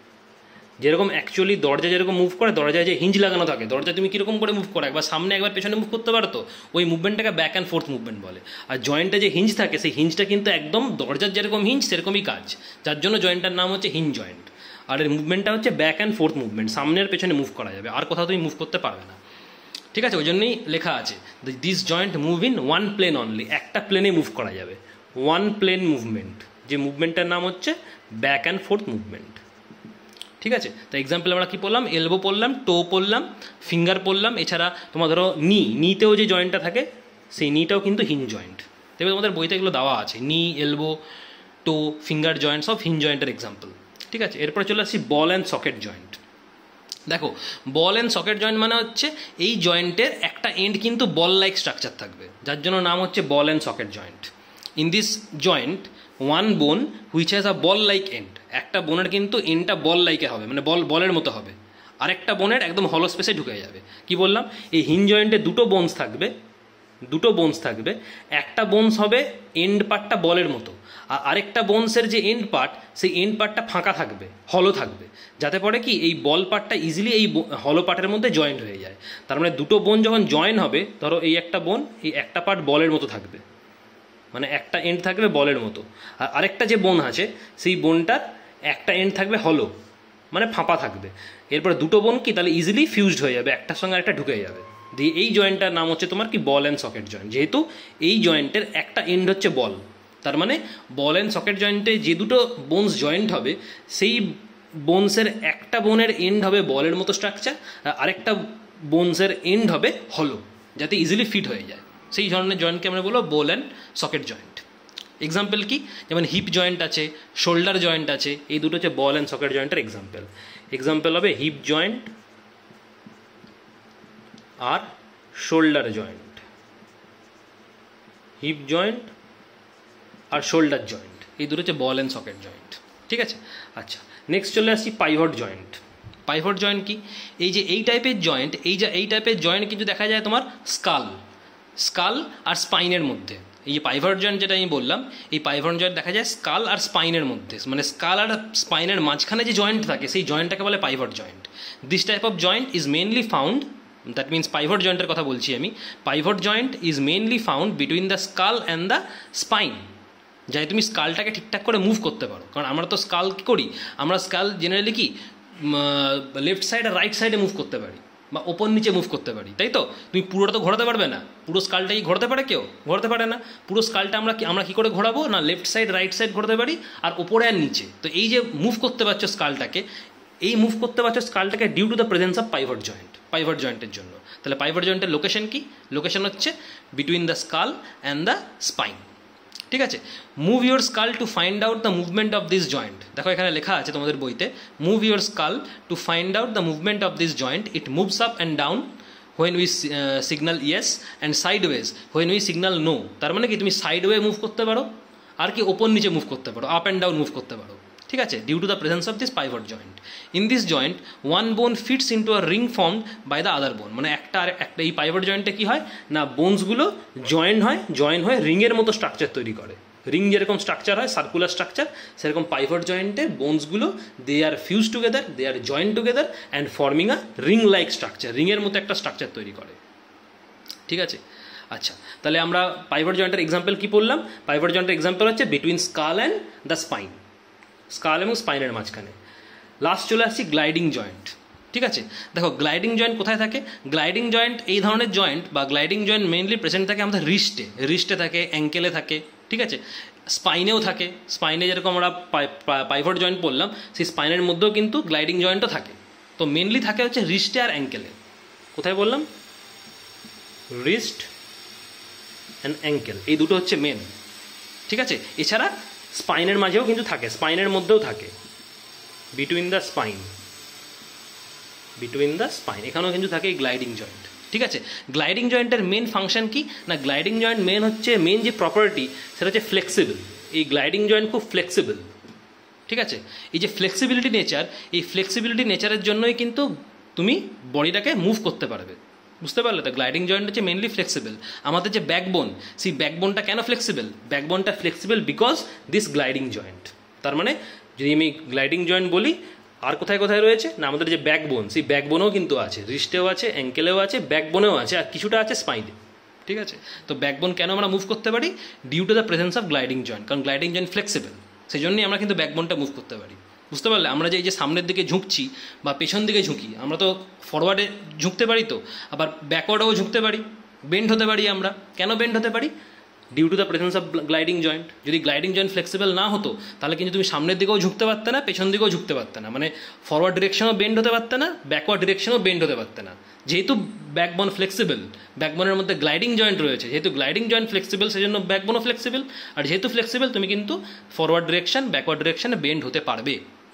যেরকম অ্যাকচুয়ালি দরজা যেরকম মুভ করে, দরজায় যে হিঞ্জ লাগানো থাকে, দরজা তুমি কীরকম করে মুভ করো, একবার সামনে একবার পেছনে মুভ করতে পারো, তো ওই মুভমেন্টটাকে ব্যাক অ্যান্ড ফোর্থ মুভমেন্ট বলে। আর জয়েন্টে যে হিঞ্জ থাকে সেই হিঞ্জটা কিন্তু একদম দরজার যেরকম হিঞ্জ সেরকমই কাজ, যার জন্য জয়েন্টটার নাম হচ্ছে হিঞ্জ জয়েন্ট। আর এর মুভমেন্টটা হচ্ছে ব্যাক অ্যান্ড ফোর্থ মুভমেন্ট, সামনে আর পেছনে মুভ করা যাবে, আর কোথাও তুমি মুভ করতে পারবে না। ঠিক আছে, ওই জন্যই লেখা আছে this joint move in one plane only, একটা প্লেনে মুভ করা যাবে, ওয়ান প্লেন মুভমেন্ট, যে মুভমেন্টটার নাম হচ্ছে ব্যাক অ্যান্ড ফোর্থ মুভমেন্ট। ঠিক আছে, তো এক্সাম্পল আমরা কী পড়লাম, এলবো পড়লাম, টো পড়লাম, ফিঙ্গার পড়লাম, এছাড়া তোমার ধরো নি, নিতেও যে জয়েন্টটা থাকে সেই নিটাও কিন্তু হিঞ্জ জয়েন্ট। দেখবে তোমাদের বইতে এগুলো দেওয়া আছে, knee, elbow, toe, finger joints of hinge জয়েন্টের এক্সাম্পল। ঠিক আছে, এরপরে চলে আসছি বল অ্যান্ড সকেট জয়েন্ট। দেখো বল অ্যান্ড সকেট জয়েন্ট মানে হচ্ছে এই জয়েন্টের একটা এন্ড কিন্তু বল লাইক স্ট্রাকচার থাকবে, যার জন্য নাম হচ্ছে ball and socket joint. In this joint one bone which has a ball like end, একটা বোনের কিন্তু এন্ডটা বল লাইকের হবে, মানে বল বলের মতো হবে, আরেকটা বোনের একদম হলো স্পেসে ঢুকে যাবে। কি বললাম, এই হিঞ্জ জয়েন্টে দুটো বোনস থাকবে, দুটো বোনস থাকবে, একটা বোনস হবে এন্ড পার্টটা বলের মতো, আর আরেকটা বোনসের যে এন্ড পার্ট সেই এন্ড পার্টটা ফাঁকা থাকবে, হলো থাকবে, যাতে পরে কি এই বল পার্টটা ইজিলি এই হলো পার্টের মধ্যে জয়েন্ট হয়ে যায়। তার মানে দুটো বোন যখন জয়েন হবে, ধরো এই একটা বোন, এই একটা পার্ট বলের মতো থাকবে, মানে একটা এন্ড থাকবে বলের মতো, আর আরেকটা যে বোন আছে সেই বোনটার একটা এন্ড থাকবে হলো, মানে ফাঁপা থাকবে। এরপরে দুটো বোন কি তাহলে ইজিলি ফিউজড হয়ে যাবে, একটার সঙ্গে একটা ঢুকে যাবে, দিয়ে এই জয়েন্টটার নাম হচ্ছে তোমার কি বল অ্যান্ড সকেট জয়েন্ট। যেহেতু এই জয়েন্টের একটা এন্ড হচ্ছে বল, তার মানে বল অ্যান্ড সকেট জয়েন্টে যে দুটো বোনস জয়েন্ট হবে সেই বোনসের একটা বোনের এন্ড হবে বলের মতো স্ট্রাকচার, আর আরেকটা বোনসের এন্ড হবে হলো, যাতে ইজিলি ফিট হয়ে যায়, সেই ধরনের জয়েন্টকে আমরা বলবো ball and socket joint. Example কি, যেমন হিপ জয়েন্ট আছে, শোল্ডার জয়েন্ট আছে, এই দুটো হচ্ছে বল অ্যান্ড সকেট জয়েন্টের এক্সাম্পল। এক্সাম্পল হবে হিপ জয়েন্ট আর শোল্ডার জয়েন্ট, হিপ জয়েন্ট আর শোল্ডার জয়েন্ট, এই দুটো হচ্ছে বল অ্যান্ড সকেট জয়েন্ট। ঠিক আছে, আচ্ছা নেক্সট চলে আসছি পাইভট জয়েন্ট। পাইভট জয়েন্ট কি, এই যে এই টাইপের জয়েন্ট, এই যে এই টাইপের জয়েন্ট কিন্তু দেখা যায় তোমার স্কাল স্কাল আর স্পাইনের মধ্যে। এই যে পাইভট জয়েন্ট যেটা আমি বললাম, এই পাইভট জয়েন্ট দেখা যায় স্কাল আর স্পাইনের মধ্যে, মানে স্কাল আর স্পাইনের মাঝখানে যে জয়েন্ট থাকে সেই জয়েন্টটাকে বলে pivot joint. This type of joint is mainly found, that means pivot জয়েন্টের কথা বলছি আমি, pivot joint is mainly found between the skull and the spine, যাই তুমি স্কালটাকে ঠিকঠাক করে মুভ করতে পারো। কারণ আমরা তো স্কাল কী করি, আমরা স্কাল জেনারেলি কি লেফট সাইড আর রাইট সাইডে মুভ করতে পারি বা ওপর নিচে মুভ করতে পারি, তাই তো? তুমি পুরোটা তো ঘোরাতে পারবে না, পুরো স্কালটা কি ঘোরাতে পারে কেউ? ঘোরাতে পারে না। পুরো স্কালটা আমরা কি আমরা কী করে ঘোরাবো না, লেফট সাইড রাইট সাইড ঘোরাতে পারি আর ওপরে আর নিচে। তো এই যে মুভ করতে পারছো স্কালটাকে, এই মুভ করতে পারছো স্কালটাকে due to the presence of pivot joint, pivot জয়েন্টের জন্য। তাহলে পাইভট জয়েন্টের লোকেশন কি? লোকেশন হচ্ছে between the skull and the spine. ঠিক আছে, move your skull to find out the movement of this joint. দেখো এখানে লেখা আছে তোমাদের বইতে, move your skull to find out the movement of this joint, it moves up and down when we signal yes and sideways when we signal no. তার মানে কি তুমি সাইডওয়ে মুভ করতে পারো আর কি ওপর নিচে মুভ করতে পারো, আপ অ্যান্ড ডাউন মুভ করতে পারো। ঠিক আছে, due to the presence of this pivot joint. In this joint one bone fits into a ring formed by the other bone, মানে একটা আর একটা এই পাইভট জয়েন্টে কী হয় না, বোনসগুলো জয়েন হয়, জয়েন হয়ে রিংয়ের মতো স্ট্রাকচার তৈরি করে। রিং যেরকম স্ট্রাকচার হয়, সার্কুলার স্ট্রাকচার, সেরকম পাইভট জয়েন্টে বোনসগুলো they are fuse together, they are joint together and forming a ring like structure, রিংয়ের মতো একটা স্ট্রাকচার তৈরি করে। ঠিক আছে, আচ্ছা তাহলে আমরা পাইভট জয়েন্টের এক্সাম্পল কী পড়লাম? পাইভট জয়েন্টের এক্সাম্পল হচ্ছে between skull and the spine, skull এবং স্পাইনের মাঝখানে। লাস্ট চলে আসছি গ্লাইডিং জয়েন্ট। ঠিক আছে, দেখো গ্লাইডিং জয়েন্ট কোথায় থাকে? গ্লাইডিং জয়েন্ট এই ধরনের জয়েন্ট বা গ্লাইডিং জয়েন্ট মেইনলি প্রেজেন্ট থাকে আমাদের রিস্টে, রিস্টে থাকে, অ্যাঙ্কেলে থাকে। ঠিক আছে, স্পাইনেও থাকে, স্পাইনে যেরকম আমরা পাইভট জয়েন্ট পড়লাম, সেই স্পাইনের মধ্যেও কিন্তু গ্লাইডিং জয়েন্টও থাকে। তো মেনলি থাকে হচ্ছে রিস্টে আর অ্যাঙ্কেলে। কোথায় বললাম? রিস্ট অ্যান্ড অ্যাঙ্কেল, এই দুটো হচ্ছে মেন। ঠিক আছে, এছাড়া স্পাইনের মাঝেও কিন্তু থাকে, স্পাইনের মধ্যেও থাকে, between the spine, between the spine এখানেও কিন্তু থাকে এই গ্লাইডিং জয়েন্ট। ঠিক আছে, গ্লাইডিং জয়েন্টের মেন ফাংশন কি না, গ্লাইডিং জয়েন্ট মেন হচ্ছে মেন যে প্রপার্টি সেটা হচ্ছে ফ্লেক্সিবল। এই গ্লাইডিং জয়েন্ট খুব ফ্লেক্সিবল। ঠিক আছে, এই যে ফ্লেক্সিবিলিটি নেচার, এই ফ্লেক্সিবিলিটি নেচারের জন্যই কিন্তু তুমি বডিটাকে মুভ করতে পারবে। বুঝতে পারলে তো? গ্লাইডিং জয়েন্ট হচ্ছে মেনলি ফ্লেক্সিবল। আমাদের যে ব্যাকবোন, সেই ব্যাকবোনটা কেন ফ্লেক্সিবল? ব্যাকবোনটা flexible because this gliding joint. তার মানে যদি আমি গ্লাইডিং জয়েন্ট বলি, আর কোথায় কোথায় রয়েছে না, আমাদের যে ব্যাকবোন, সেই ব্যাকবোনও কিন্তু আছে, রিস্টেও আছে, অ্যাঙ্কেলেও আছে, ব্যাকবোনেও আছে, আর কিছুটা আছে স্পাইনে। ঠিক আছে, তো ব্যাকবোন কেন আমরা মুভ করতে পারি? Due to the presence of gliding joint, কারণ গ্লাইডিং জয়েন্ট ফ্লেক্সিবল, সেই জন্যই আমরা কিন্তু ব্যাকবোনটা মুভ করতে পারি। বুঝতে পারলে? আমরা যে এই যে সামনের দিকে ঝুঁকছি বা পেছন দিকে ঝুঁকি, আমরা তো ফরওয়ার্ডে ঝুঁকতে পারি, তো আবার ব্যাকওয়ার্ডেও ঝুঁকতে পারি, বেন্ড হতে পারি। আমরা কেন বেন্ড হতে পারি? Due to the presence of gliding joint. যদি গ্লাইডিং জয়েন্ট ফ্লেক্সিবল না হতো তাহলে কিন্তু তুমি সামনের দিকেও ঝুঁকতে পারতে না, পেছন দিকেও ঝুঁকতে পারতে না, মানে ফরওয়ার্ড ডিরেকশনও বেন্ড হতে পারতে না, ব্যাকওয়ার্ড ডিরেকশনও বেন্ড হতে পারতে না। যেহেতু ব্যাকবোন ফ্লেক্সিবল, ব্যাকবোনের মধ্যে গ্লাইডিং জয়েন্ট রয়েছে, যেহেতু গ্লাইডিং জয়েন্ট ফ্লেক্সিবল সেজন্য ব্যাকবোনও ফ্লেক্সিবল, আর যেহেতু ফ্লেক্সিবল তুমি কিন্তু ফরওয়ার্ড ডিরেকশন, ব্যাকওয়ার্ড ডিরেকশনে বেন্ড হতে পারবে।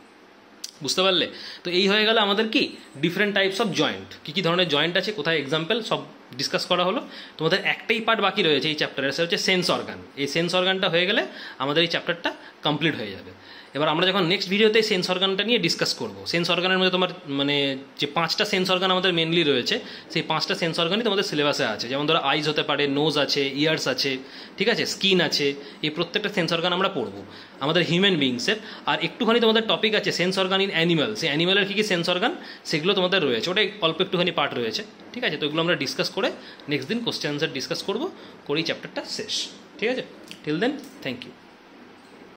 বুঝতে পারলে? তো এই হয়ে গেল আমাদের কি ডিফারেন্ট টাইপস অফ জয়েন্ট, কী কী ধরনের জয়েন্ট আছে, কোথায় এক্সাম্পল সব ডিসকাস করা হলো। তোমাদের একটাই পার্ট বাকি রয়েছে এই চ্যাপ্টারের, সেটা হচ্ছে সেন্স অর্গান। এই সেন্স অর্গানটা হয়ে গেলে আমাদের এই চ্যাপ্টারটা কমপ্লিট হয়ে যাবে। এবার আমরা যখন নেক্সট ভিডিওতে সেন্স অর্গানটা নিয়ে ডিসকাস করবো, সেন্স অর্গানের মধ্যে তোমার মানে যে পাঁচটা সেন্স অর্গান আমাদের মেনলি রয়েছে, সেই পাঁচটা সেন্স অর্গানই তোমাদের সিলেবাসে আছে। যেমন ধরো আইজ হতে পারে, নোজ আছে, ইয়ার্স আছে, ঠিক আছে, স্কিন আছে, এই প্রত্যেকটা সেন্স অর্গান আমরা পড়বো আমাদের হিউম্যান বিংসের। আর একটুখানি তোমাদের টপিক আছে সেন্স অর্গান ইন অ্যানিমাল, সেই অ্যানিমালের কী কী সেন্স অর্গান সেগুলো তোমাদের রয়েছে, ওটাই অল্প একটুখানি পার্ট রয়েছে। ঠিক আছে, তো এগুলো আমরা ডিসকাস করে নেক্সট দিন কোশ্চেন আনসার ডিসকাস করবো, করেই চ্যাপ্টারটা শেষ। ঠিক আছে, টিল দেন থ্যাংক ইউ।